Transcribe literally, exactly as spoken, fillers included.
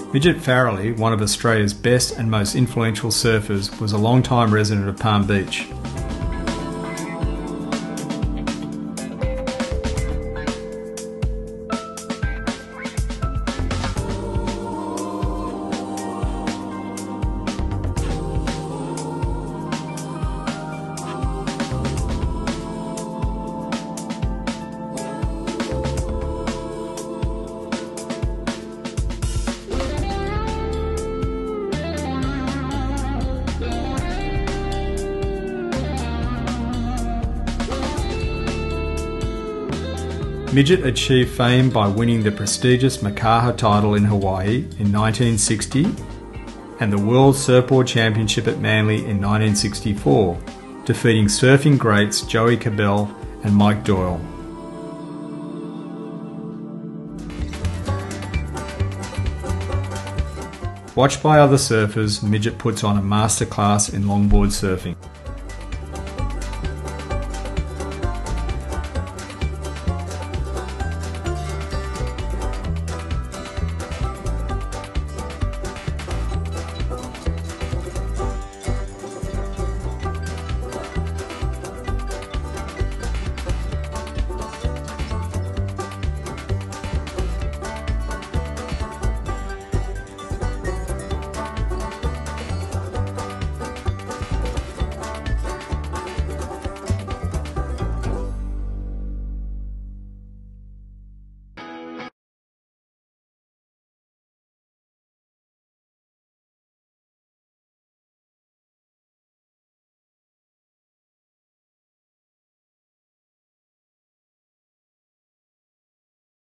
Midget Farrelly, one of Australia's best and most influential surfers, was a long-time resident of Palm Beach. Midget achieved fame by winning the prestigious Makaha title in Hawaii in nineteen sixty and the World Surfboard Championship at Manly in nineteen sixty-four, defeating surfing greats Joey Cabell and Mike Doyle. Watched by other surfers, Midget puts on a masterclass in longboard surfing.